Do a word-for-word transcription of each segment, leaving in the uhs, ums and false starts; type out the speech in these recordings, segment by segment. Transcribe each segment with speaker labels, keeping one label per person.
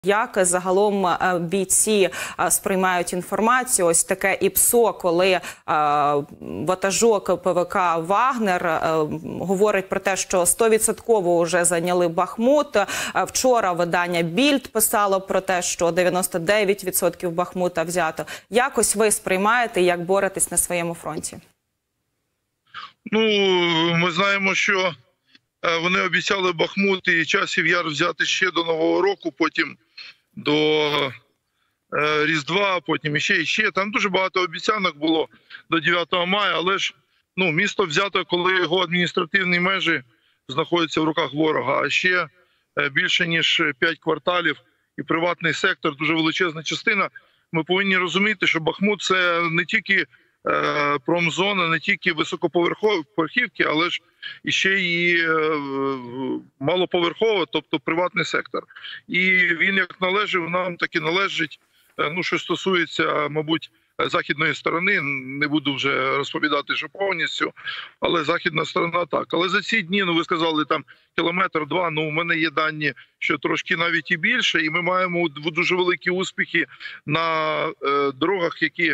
Speaker 1: Як загалом бійці сприймають інформацію? Ось таке ІПСО, коли ватажок ПВК «Вагнер» говорить про те, що сто відсотків вже зайняли Бахмут. Вчора видання «Більд» писало про те, що дев'яносто дев'ять відсотків Бахмута взято. Якось ви сприймаєте, як боретесь на своєму фронті?
Speaker 2: Ну, ми знаємо, що вони обіцяли Бахмут і Часів Яр взяти ще до Нового року, потім до е, Різдва, потім іще, іще. Там дуже багато обіцянок було до дев'ятого мая, але ж ну, місто взято, коли його адміністративні межі знаходяться в руках ворога. А ще е, більше, ніж п'ять кварталів і приватний сектор, дуже величезна частина. Ми повинні розуміти, що Бахмут – це не тільки е, промзона, не тільки високоповерхівки, але ж і ще і е, малоповерхово, тобто приватний сектор. І він як належав нам, так і належить, ну, що стосується, мабуть, західної сторони, не буду вже розповідати, що повністю, але західна сторона так. Але за ці дні, ну ви сказали, там кілометр-два, ну у мене є дані, що трошки навіть і більше, і ми маємо дуже великі успіхи на е, дорогах, які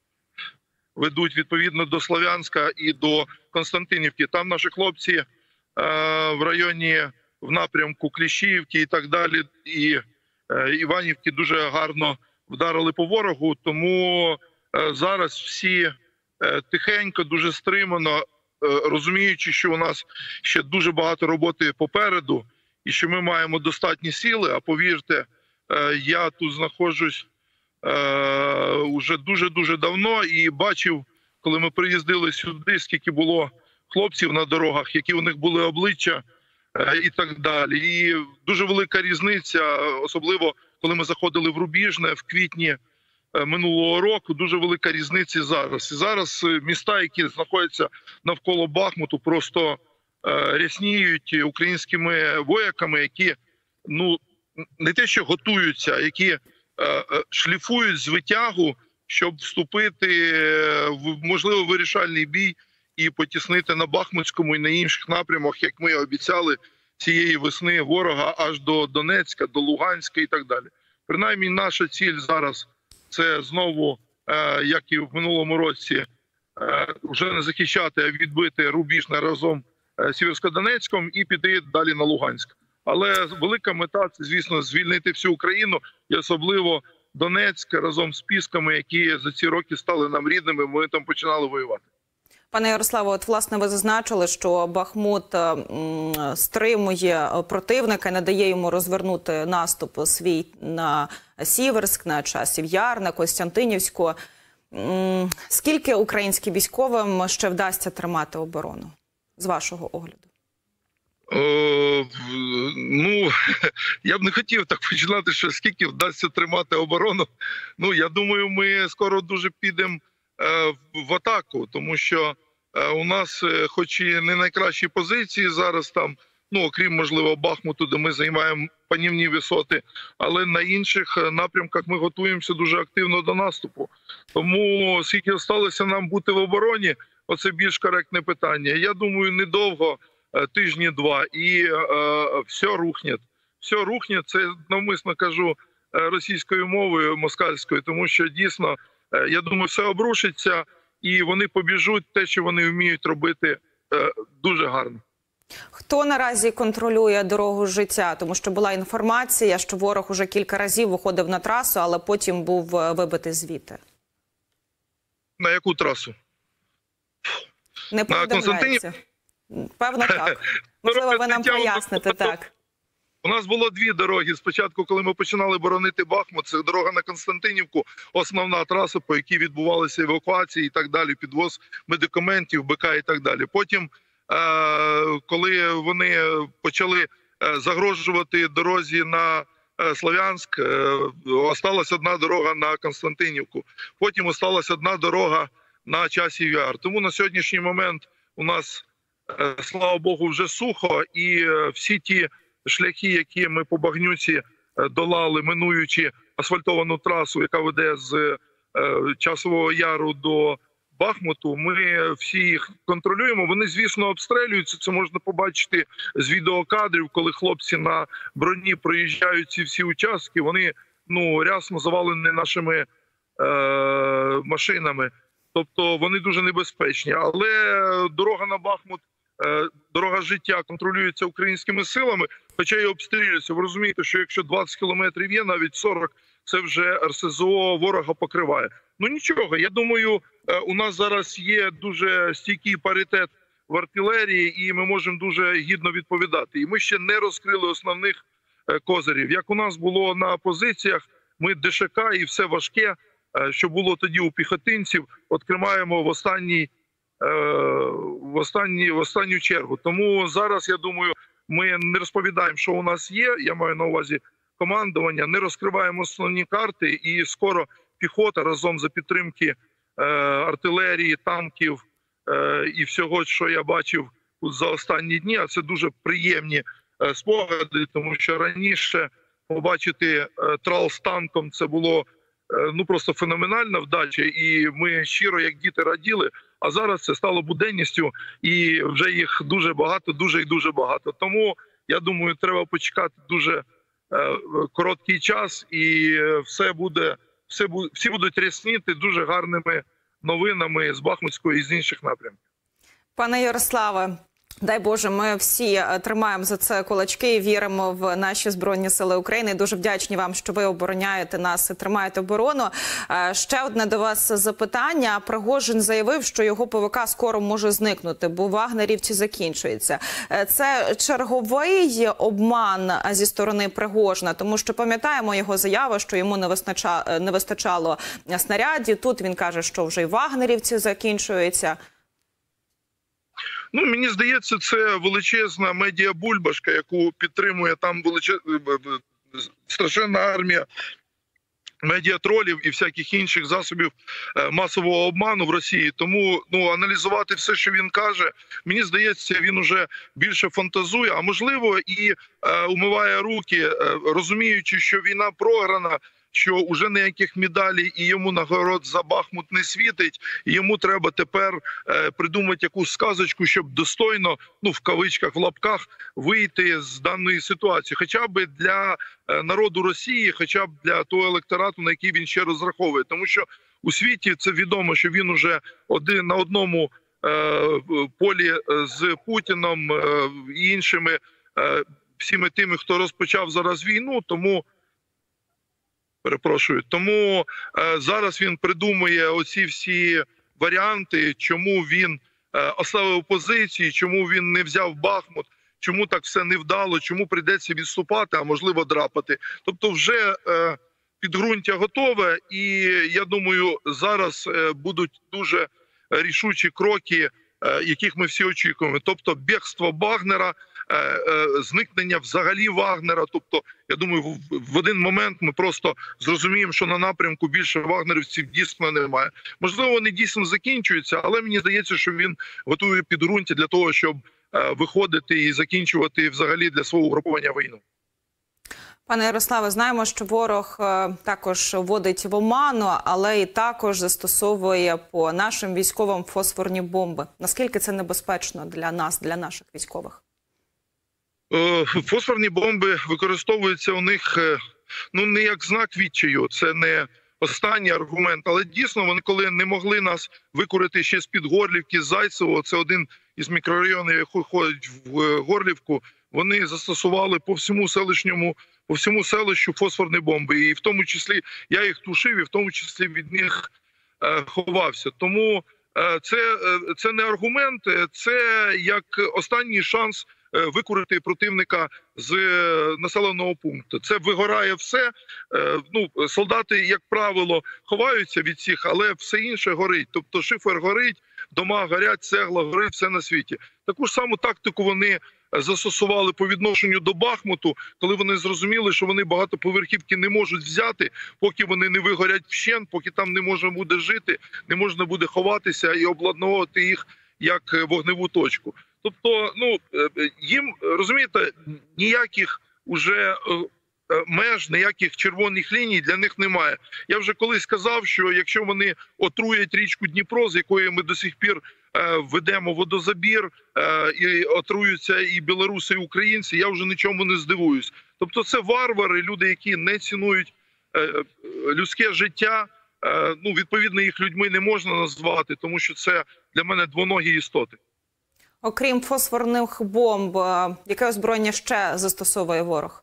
Speaker 2: ведуть відповідно до Слов'янська і до Константинівки. Там наші хлопці е, в районі, в напрямку Кліщіївки і так далі, і е, Іванівки дуже гарно вдарили по ворогу, тому е, зараз всі е, тихенько, дуже стримано, е, розуміючи, що у нас ще дуже багато роботи попереду, і що ми маємо достатні сили, а повірте, е, я тут знаходжусь е, уже дуже-дуже давно і бачив, коли ми приїздили сюди, скільки було хлопців на дорогах, які у них були обличчя е, і так далі. І дуже велика різниця, особливо коли ми заходили в Рубіжне в квітні минулого року, дуже велика різниця зараз. І зараз міста, які знаходяться навколо Бахмуту, просто е, рясніють українськими вояками, які, ну, не те, що готуються, які е, шліфують з витягу, щоб вступити в, можливо, вирішальний бій і потіснити на Бахмутському і на інших напрямах, як ми обіцяли, цієї весни ворога аж до Донецька, до Луганська і так далі. Принаймні, наша ціль зараз – це знову, е, як і в минулому році, е, вже не захищати, а відбити Рубіжне разом з Сєвєродонецьком і піти далі на Луганськ. Але велика мета – це, звісно, звільнити всю Україну, і особливо Донецьк разом з Пісками, які за ці роки стали нам рідними, ми там починали воювати.
Speaker 1: Пане Ярославе, от, власне, ви зазначили, що Бахмут м, стримує противника, не дає йому розвернути наступ свій на Сіверськ, на Часів Яр, на Костянтинівську. М, скільки українським військовим ще вдасться тримати оборону, з вашого огляду?
Speaker 2: О, ну, я б не хотів так починати, що скільки вдасться тримати оборону. Ну, я думаю, ми скоро дуже підемо в атаку, тому що у нас, хоч і не найкращі позиції зараз там, ну, окрім, можливо, Бахмуту, де ми займаємо панівні висоти, але на інших напрямках ми готуємося дуже активно до наступу. Тому, скільки залишилося нам бути в обороні, оце більш коректне питання. Я думаю, недовго, тижні-два, і е, все рухне. Все рухне, це навмисно кажу російською мовою, москальською, тому що дійсно, я думаю, все обрушиться, і вони побіжуть те, що вони вміють робити, дуже гарно.
Speaker 1: Хто наразі контролює дорогу життя? Тому що була інформація, що ворог уже кілька разів виходив на трасу, але потім був вибитий звідти.
Speaker 2: На яку трасу?
Speaker 1: Не повідомляється. Певно, так. Можливо, ви нам поясните, так.
Speaker 2: У нас було дві дороги. Спочатку, коли ми починали боронити Бахмут, це дорога на Константинівку, основна траса, по якій відбувалися евакуації і так далі, підвоз медикаментів, БК і так далі. Потім, коли вони почали загрожувати дорозі на Слов'янськ, осталась одна дорога на Константинівку. Потім осталась одна дорога на Часів Яр. Тому на сьогоднішній момент у нас, слава Богу, вже сухо, і всі ті шляхи, які ми по Багнюці долали, минуючи асфальтовану трасу, яка веде з Часового Яру до Бахмуту. Ми всі їх контролюємо. Вони, звісно, обстрілюються. Це можна побачити з відеокадрів, коли хлопці на броні проїжджають ці всі участки. Вони ну рясно завалені нашими е, машинами. Тобто вони дуже небезпечні. Але дорога на Бахмут, е, дорога життя контролюється українськими силами, хоча й обстрілюється. Ви розумієте, що якщо двадцять кілометрів є, навіть сорок, це вже ар ес зе о ворога покриває. Ну нічого, я думаю, у нас зараз є дуже стійкий паритет в артилерії, і ми можемо дуже гідно відповідати. І ми ще не розкрили основних козирів. Як у нас було на позиціях, ми де ше ка і все важке, що було тоді у піхотинців, відкриваємо в останній, в останній, в останню чергу. Тому зараз, я думаю, ми не розповідаємо, що у нас є, я маю на увазі командування, не розкриваємо основні карти, і скоро піхота разом за підтримки е, артилерії, танків е, і всього, що я бачив тут за останні дні, а це дуже приємні е, спогади, тому що раніше побачити е, трал з танком, це було е, ну просто феноменальна вдача, і ми щиро, як діти, раділи, а зараз це стало буденністю, і вже їх дуже багато, дуже і дуже багато. Тому, я думаю, треба почекати дуже е, короткий час, і все буде Все, всі будуть рясніти дуже гарними новинами з Бахмутського і з інших напрямків.
Speaker 1: Пане Ярославе, дай Боже, ми всі тримаємо за це кулачки і віримо в наші Збройні Сили України. Дуже вдячні вам, що ви обороняєте нас і тримаєте оборону. Ще одне до вас запитання. Пригожин заявив, що його Пе Ве Ка скоро може зникнути, бо вагнерівці закінчуються. Це черговий обман зі сторони Пригожина, тому що пам'ятаємо його заяву, що йому не вистачало, не вистачало снарядів. Тут він каже, що вже й вагнерівці закінчуються.
Speaker 2: Ну, мені здається, це величезна медіабульбашка, яку підтримує там величезна, страшенна армія медіатролів і всяких інших засобів масового обману в Росії. Тому ну, аналізувати все, що він каже, мені здається, він уже більше фантазує, а можливо і е, умиває руки, е, розуміючи, що війна програна, що вже ніяких медалей і йому нагород за Бахмут не світить, і йому треба тепер е, придумати якусь сказочку, щоб достойно, ну в кавичках, в лапках, вийти з даної ситуації. Хоча б для е, народу Росії, хоча б для того електорату, на який він ще розраховує. Тому що у світі це відомо, що він уже один на одному е, полі з Путіном е, і іншими е, всіми тими, хто розпочав зараз війну, тому Перепрошую. Тому е, зараз він придумує оці всі варіанти, чому він е, ослабив позиції, чому він не взяв Бахмут, чому так все не вдало, чому прийдеться відступати, а можливо драпати. Тобто вже е, підґрунтя готове, і я думаю, зараз е, будуть дуже рішучі кроки, е, яких ми всі очікуємо. Тобто бєгство Вагнера, зникнення взагалі Вагнера. Тобто, я думаю, в один момент ми просто зрозуміємо, що на напрямку більше вагнерівців дійсно немає. Можливо, вони дійсно закінчуються, але мені здається, що він готує підґрунтя для того, щоб виходити і закінчувати взагалі для свого угруповання війну.
Speaker 1: Пане Ярославе, знаємо, що ворог також вводить в оману, але і також застосовує по нашим військовим фосфорні бомби. Наскільки це небезпечно для нас, для наших військових?
Speaker 2: Фосфорні бомби використовуються у них ну не як знак відчаю, це не останній аргумент, але дійсно вони, коли не могли нас викурити ще з-під Горлівки, з Зайцевого, це один із мікрорайонів, який ходить в Горлівку, вони застосували по всьому селищному, по всьому селищу фосфорні бомби, і в тому числі я їх тушив, і в тому числі від них е, ховався. Тому е, це, е, це не аргумент, це як останній шанс викурити противника з населеного пункту. Це вигорає все. Ну, солдати, як правило, ховаються від всіх, але все інше горить. Тобто шифер горить, дома горять, цегла горить, все на світі. Таку ж саму тактику вони застосували по відношенню до Бахмуту, коли вони зрозуміли, що вони багатоповерхівки не можуть взяти, поки вони не вигорять вщент, поки там не можна буде жити, не можна буде ховатися і обладновувати їх як вогневу точку. Тобто, ну, їм, розумієте, ніяких уже меж, ніяких червоних ліній для них немає. Я вже колись сказав, що якщо вони отруять річку Дніпро, з якої ми до сих пір ведемо водозабір, і отруються і білоруси, і українці, я вже нічому не здивуюсь. Тобто це варвари, люди, які не цінують людське життя. Ну, відповідно, їх людьми не можна назвати, тому що це для мене двоногі істоти.
Speaker 1: Окрім фосфорних бомб, яке озброєння ще застосовує ворог?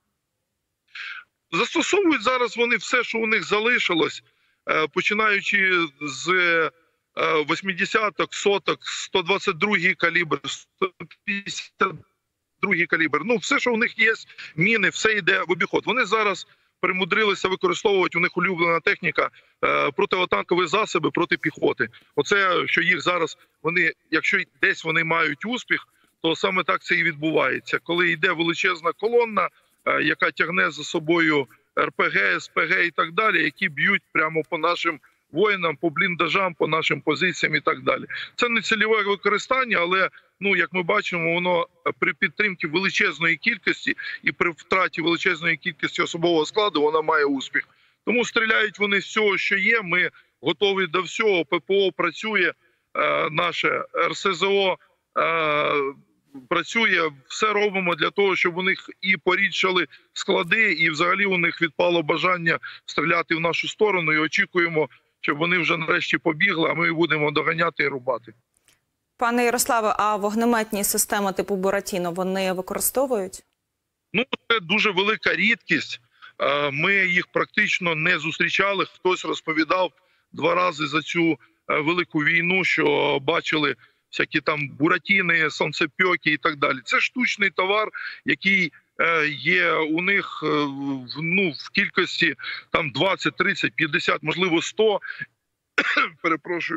Speaker 2: Застосовують зараз вони все, що у них залишилось, починаючи з восьмидесяток, соток, сто двадцять другий калібр, сто п'ятдесят другий калібр. Ну, все, що у них є, міни, все йде в обіход. Вони зараз примудрилися використовувати, у них улюблена техніка, противотанкові засоби проти піхоти. Оце, що їх зараз, вони, якщо десь вони мають успіх, то саме так це і відбувається. Коли йде величезна колонна, яка тягне за собою ер пе ге, ес пе ге і так далі, які б'ють прямо по нашим воїнам, по бліндажам, по нашим позиціям і так далі. Це не цільове використання, але, ну, як ми бачимо, воно при підтримці величезної кількості і при втраті величезної кількості особового складу, вона має успіх. Тому стріляють вони з цього, що є. Ми готові до всього. пе пе о працює, е, наше ер ес зе о е, працює. Все робимо для того, щоб у них і порідшали склади, і взагалі у них відпало бажання стріляти в нашу сторону. І очікуємо, щоб вони вже нарешті побігли, а ми будемо доганяти і рубати.
Speaker 1: Пане Ярославе, а вогнеметні системи типу Буратіно вони використовують?
Speaker 2: Ну, це дуже велика рідкість. Ми їх практично не зустрічали. Хтось розповідав два рази за цю велику війну, що бачили всякі там буратіни, сонцепьоки і так далі. Це штучний товар, який є у них, ну, в кількості там двадцять, тридцять, п'ятдесят, можливо сто. Перепрошую.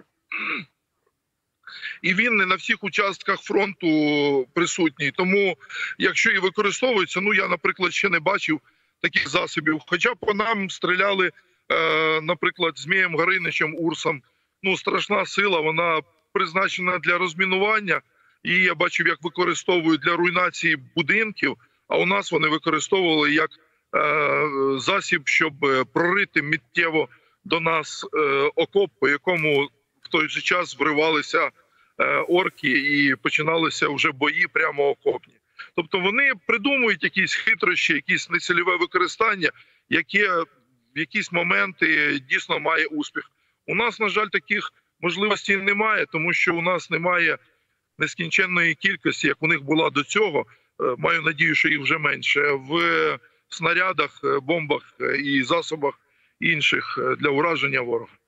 Speaker 2: І він не на всіх участках фронту присутній. Тому, якщо і використовується, ну, я, наприклад, ще не бачив таких засобів. Хоча по нам стріляли, е, наприклад, Змієм Гориничем, Урсом. Ну, страшна сила, вона призначена для розмінування. І я бачив, як використовують для руйнації будинків, а у нас вони використовували як е, засіб, щоб прорити миттєво до нас е, окоп, по якому в той же час вривалися е, орки і починалися вже бої прямо окопні. Тобто вони придумують якісь хитрощі, якісь нецільове використання, яке в якісь моменти дійсно має успіх. У нас, на жаль, таких можливостей немає, тому що у нас немає нескінченної кількості, як у них була до цього. Маю надію, що їх вже менше. В снарядах, бомбах і засобах інших для ураження ворога.